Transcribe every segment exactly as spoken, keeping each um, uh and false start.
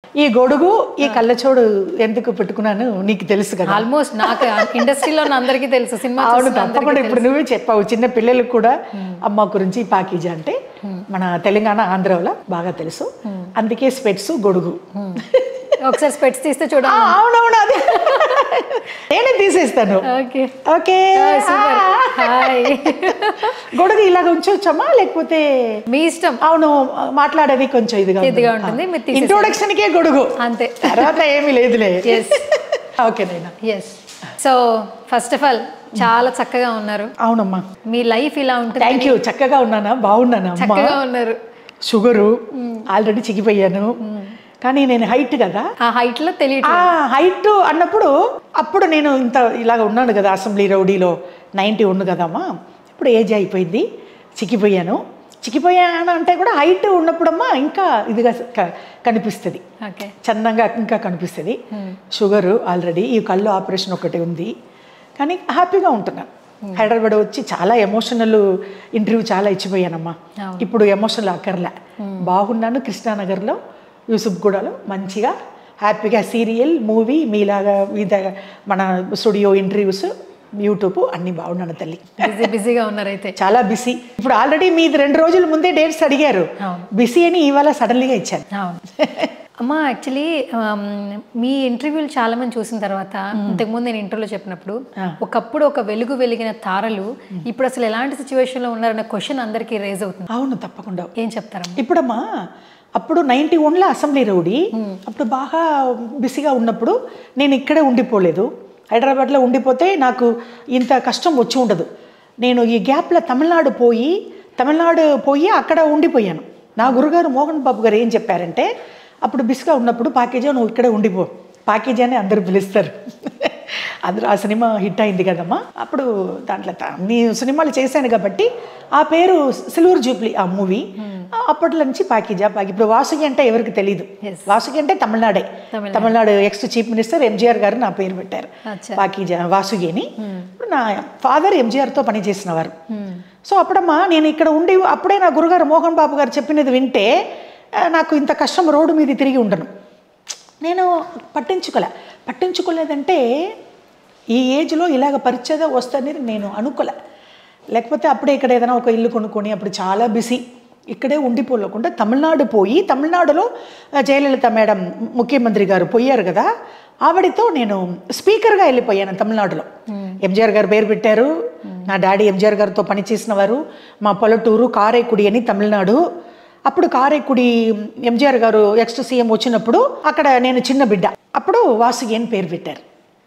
ఈ గొడుగు ఈ కళ్ళచోడు ఎందుకు పెట్టుకున్నాను నీకు తెలుసు కదా. ఆల్మోస్ట్ నాకు ఇండస్ట్రీలో అందరికీ తెలుసు. సినిమా అవును, తప్పకుండా ఇప్పుడు నువ్వే చెప్పావు. చిన్న పిల్లలకు కూడా అమ్మ గురించి పాకీజా అంటే మన తెలంగాణ ఆంధ్రలో బాగా తెలుసు. అందుకే స్పెట్స్ గొడుగు. ఒకసారి స్పెట్స్ తీస్తే చూడండి. అవునవును, అదే నేనే తీసేస్తాను. ఓకే ఓకే, గొడుగు ఇలాగ ఉంచవచ్చమ్మా లేకపోతే మీ ఇష్టం. అవును, మాట్లాడేది కొంచెం ఇదిగా ఇదిగా ఉంటుంది. ఇంట్రొడక్షన్ కే గొడుగు అంతే, తర్వాత ఏమీ లేదులే. Okay Naina. Yes. So first of all చాలా చక్కగా ఉన్నారు. అవునమ్మా, మీ లైఫ్ ఇలా ఉంటుంది. Thank you. చక్కగా ఉన్నానా? బాగున్నానా? చక్కగా ఉన్నారు. షుగరు ఆల్రెడీ చిగిపోయాను, కానీ నేను హైట్ కదా, ఆ హైట్ లో తెలియదు. హైట్ అన్నప్పుడు అప్పుడు నేను ఇంత ఇలాగ ఉన్నాను కదా అసెంబ్లీ రౌడీలో నైంటీ ఉంది కదమ్మా. ఇప్పుడు ఏజ్ అయిపోయింది, చిక్కిపోయాను. చిక్కిపోయాను అంటే కూడా హైట్ ఉన్నప్పుడమ్మా ఇంకా ఇదిగా కనిపిస్తుంది, చందంగా ఇంకా కనిపిస్తుంది. షుగరు ఆల్రెడీ, ఈ కళ్ళు ఆపరేషన్ ఒకటి ఉంది, కానీ హ్యాపీగా ఉంటున్నాను. హైదరాబాద్ వచ్చి చాలా ఎమోషనల్ ఇంటర్వ్యూ చాలా ఇచ్చిపోయానమ్మా. ఇప్పుడు ఎమోషనల్ అక్కర్లే, బాగున్నాను. కృష్ణానగర్లో యూసుఫ్గూడలో మంచిగా హ్యాపీగా సీరియల్, మూవీ మీలాగా విధ మన స్టూడియో ఇంటర్వ్యూస్, యూట్యూబ్ అన్నీ బాగున్నాను తల్లి. బిజీగా ఉన్నారు అయితే? చాలా బిజీ. ఇప్పుడు ఆల్రెడీ మీది రెండు రోజుల ముందే డేట్స్ అడిగారు, బిజీ అని ఇవాళ సడన్లీగా ఇచ్చాను. అమ్మ యాక్చువల్లీ మీ ఇంటర్వ్యూలు చాలా మంది చూసిన తర్వాత, ఇంతకుముందు నేను ఇంటర్వ్యూలో చెప్పినప్పుడు ఒకప్పుడు ఒక వెలుగు వెలిగిన తారలు ఇప్పుడు అసలు ఎలాంటి సిచ్యువేషన్లో ఉన్నారన్న క్వశ్చన్ అందరికీ రేజ్ అవుతుంది. అవును, తప్పకుండా. ఏం చెప్తారమ్మా? ఇప్పుడమ్మా, అప్పుడు నైంటీ వన్లో అసెంబ్లీ రౌడీ, అప్పుడు బాగా బిజీగా ఉన్నప్పుడు నేను ఇక్కడే ఉండిపోలేదు. హైదరాబాద్లో ఉండిపోతే నాకు ఇంత కష్టం వచ్చి ఉండదు. నేను ఈ గ్యాప్లో తమిళనాడు పోయి తమిళనాడు పోయి అక్కడ ఉండిపోయాను. నా గురుగారు మోహన్ బాబు గారు ఏం చెప్పారంటే, అప్పుడు బిజీగా ఉన్నప్పుడు పాకేజా నువ్వు ఇక్కడే ఉండిపో, పాకేజా అని అందరూ పిలుస్తారు. అందరూ ఆ సినిమా హిట్ అయింది కదమ్మా. అప్పుడు దాంట్లో అన్ని సినిమాలు చేశాను కాబట్టి ఆ పేరు సిల్వర్ జూబ్లీ ఆ మూవీ. అప్పట్లో నుంచి పాకీజా పాకి. ఇప్పుడు వాసుకి అంటే ఎవరికి తెలియదు, వాసుకి అంటే తమిళనాడే. Tamil Nadu ex chief minister MGR గారు నా పేరు పెట్టారు, పాకీజా వాసుకి అని. ఇప్పుడు నా ఫాదర్ ఎంజీఆర్తో పనిచేసిన వారు. సో అప్పుడమ్మా నేను ఇక్కడ ఉండి అప్పుడే నా గురుగారు మోహన్ బాబు గారు చెప్పినది వింటే నాకు ఇంత కష్టం రోడ్డు మీద తిరిగి ఉండను. నేను పట్టించుకోలే పట్టించుకోలేదంటే ఈ ఏజ్లో ఇలాగ పరిచయం వస్తుందని నేను అనుకోలే. లేకపోతే అప్పుడే ఇక్కడ ఏదైనా ఒక ఇల్లు కొనుక్కొని అప్పుడు చాలా బిజీ, ఇక్కడే ఉండిపోలేకుండా తమిళనాడు పోయి, తమిళనాడులో జయలలిత మేడం ముఖ్యమంత్రి గారు పోయారు కదా, ఆవిడతో నేను స్పీకర్గా వెళ్ళిపోయాను తమిళనాడులో. ఎంజీఆర్ గారు పేరు పెట్టారు, నా డాడీ ఎంజీఆర్ గారితో పనిచేసిన వారు. మా పొలటూరు కారైకుడి అని తమిళనాడు. అప్పుడు కారైకుడి ఎంజీఆర్ గారు ఎక్స్ సీఎం వచ్చినప్పుడు అక్కడ నేను చిన్న బిడ్డ, అప్పుడు వాసుకి అని పేరు పెట్టారు.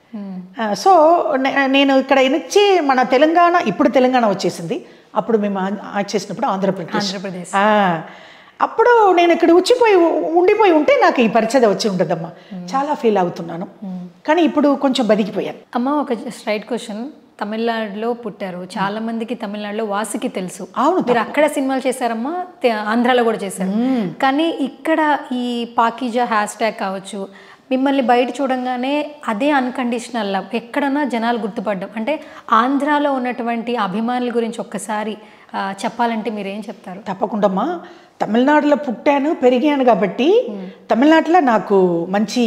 సో నేను ఇక్కడ నుంచి మన తెలంగాణ, ఇప్పుడు తెలంగాణ వచ్చేసింది, అప్పుడు మేము చేసినప్పుడు ఆంధ్రప్రదేశ్. ఆంధ్రప్రదేశ్ అప్పుడు నేను ఇక్కడ వచ్చిపోయి ఉండిపోయి ఉంటే నాకు ఈ పరిచయం వచ్చి ఉండదమ్మా. చాలా ఫీల్ అవుతున్నాను, కానీ ఇప్పుడు కొంచెం బతికిపోయాను. అమ్మ ఒక స్ట్రైట్ క్వశ్చన్, తమిళనాడులో పుట్టారు, చాలా మందికి తమిళనాడులో వాసుకి తెలుసు. అవును, మీరు అక్కడ సినిమాలు చేశారమ్మా, ఆంధ్రాలో కూడా చేశారు. కానీ ఇక్కడ ఈ పాకీజా హ్యాష్ ట్యాగ్ కావచ్చు, మిమ్మల్ని బయట చూడంగానే అదే అన్కండిషనల్ లవ్, ఎక్కడన్నా జనాలు గుర్తుపడ్డం. అంటే ఆంధ్రాలో ఉన్నటువంటి అభిమానుల గురించి ఒక్కసారి చెప్పాలంటే మీరు ఏం చెప్తారు? తప్పకుండా అమ్మా, తమిళనాడులో పుట్టాను పెరిగాను కాబట్టి తమిళనాడులో నాకు మంచి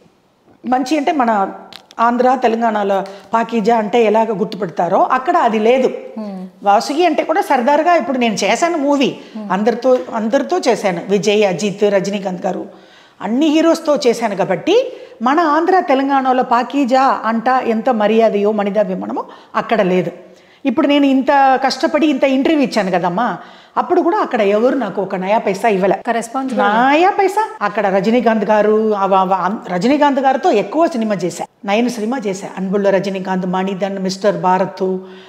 మంచి అంటే మన ఆంధ్ర తెలంగాణలో పాకీజా అంటే ఎలాగ గుర్తుపెడతారో అక్కడ అది లేదు. వాసుకి అంటే కూడా సర్దార్గా ఇప్పుడు నేను చేశాను మూవీ, అందరితో అందరితో చేశాను, విజయ్, అజిత్, రజనీకాంత్ గారు అన్ని హీరోస్తో చేశాను కాబట్టి మన ఆంధ్ర తెలంగాణలో పాకీజా అంట ఎంత మర్యాదయో మనిదాభిమానమో అక్కడ లేదు. ఇప్పుడు నేను ఇంత కష్టపడి ఇంత ఇంటర్వ్యూ ఇచ్చాను కదమ్మా, అప్పుడు కూడా అక్కడ ఎవరు నాకు ఒక నయా పైసా ఇవ్వలే, నయా పైసా. అక్కడ రజనీకాంత్ గారు, రజనీకాంత్ గారితో ఎక్కువ సినిమా చేశా, నయన సినిమా చేశా, అన్బుల్లో రజనీకాంత్, మణిధన్, మిస్టర్ భారత్,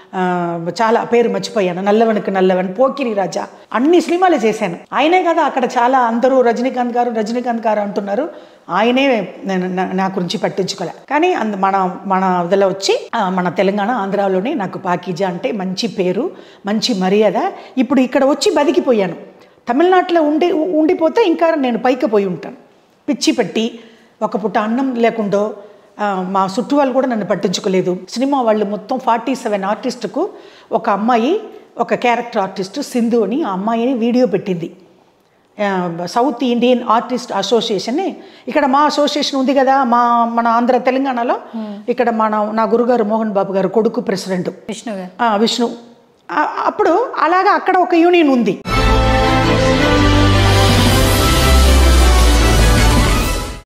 చాలా పేరు మర్చిపోయాను, నల్లవనికి నల్లవన్, పోకిరి రాజా, అన్ని సినిమాలు చేశాను. ఆయనే కదా అక్కడ చాలా అందరూ రజనీకాంత్ గారు రజనీకాంత్ గారు అంటున్నారు, ఆయనే నా గురించి పట్టించుకోలే. కానీ అందు మన మన వదిలో వచ్చి మన తెలంగాణ ఆంధ్రాలోనే నాకు పాకీజా అంటే మంచి పేరు, మంచి మర్యాద. ఇప్పుడు ఇక్కడ వచ్చి బతికిపోయాను. తమిళనాడులో ఉండి ఉండిపోతే ఇంకా నేను పైకి పోయి ఉంటాను. పిచ్చి పెట్టి ఒక పూట అన్నం లేకుండా మా చుట్టూ వాళ్ళు కూడా నన్ను పట్టించుకోలేదు. సినిమా వాళ్ళు మొత్తం ఫార్టీ సెవెన్ ఆర్టిస్టుకు ఒక అమ్మాయి, ఒక క్యారెక్టర్ ఆర్టిస్టు సింధు అని, ఆ అమ్మాయిని వీడియో పెట్టింది. సౌత్ ఇండియన్ ఆర్టిస్ట్ అసోసియేషన్ని, ఇక్కడ మా అసోసియేషన్ ఉంది కదా మా మన ఆంధ్ర తెలంగాణలో, ఇక్కడ మన నా గురుగారు మోహన్ బాబు గారు కొడుకు ప్రెసిడెంట్ విష్ణు గారు విష్ణు. అప్పుడు అలాగా అక్కడ ఒక యూనియన్ ఉంది.